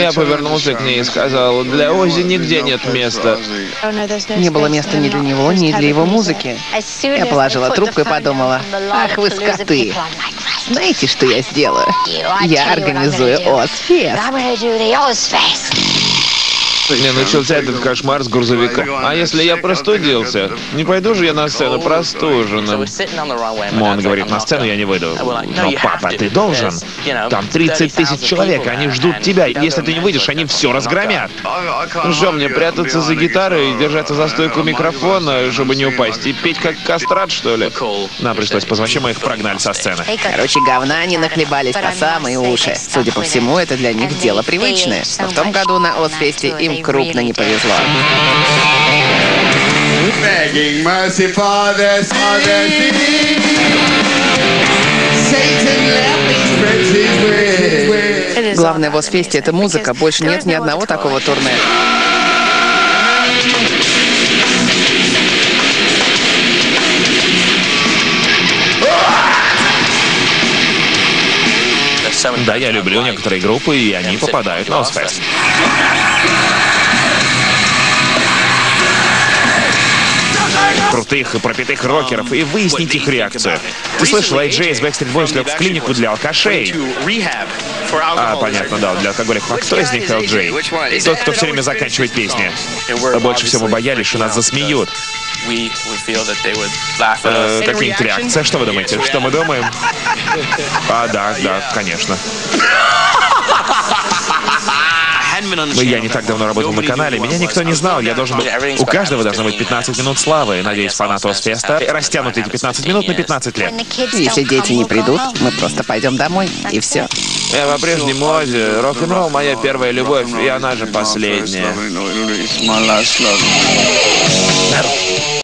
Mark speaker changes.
Speaker 1: Я повернулся к ней и сказал: для Оззи нигде нет места.
Speaker 2: Не было места ни для него, ни для его музыки. Я положила трубку и подумала: ах вы скоты. Знаете, что я сделаю? Я организую Озфест.
Speaker 1: Мне начался этот кошмар с грузовиком. А если я простудился? Не пойду же я на сцену простуженным. Он говорит: на сцену я не выйду. Но, папа, ты должен. Там 30 тысяч человек, они ждут тебя. Если ты не выйдешь, они все разгромят. Ну что, мне прятаться за гитарой и держаться за стойку микрофона, чтобы не упасть? И петь как кастрат, что ли? Нам пришлось позвонить, мы их прогнали со сцены.
Speaker 2: Короче, говна они нахлебались по самые уши. Судя по всему, это для них дело привычное. Но в том году на Озфесте им крупно не повезло. Главное в Озфесте — это музыка. Больше нет ни одного такого турне.
Speaker 1: Да, я люблю некоторые группы, и они попадают на Озфест. Крутых и пропитых рокеров, и выяснить их реакцию. Ты слышал, Джей из Backstreet Boys лег в клинику для алкашей. Понятно, да, для алкоголиков. А кто из них Джей? Тот, кто все время заканчивает песни. Больше всего мы боялись, что нас засмеют. Какие-нибудь реакции? Что вы думаете? Что мы думаем? Да, конечно. Я не так давно работал на канале, меня никто не знал, я должен был... У каждого должно быть 15 минут славы. Надеюсь, фанаты Озфеста растянут эти 15 минут на 15 лет.
Speaker 2: Если дети не придут, мы просто пойдем домой, и все.
Speaker 1: Я по-прежнему Оззи. Рок-н-ролл — моя первая любовь, и она же последняя.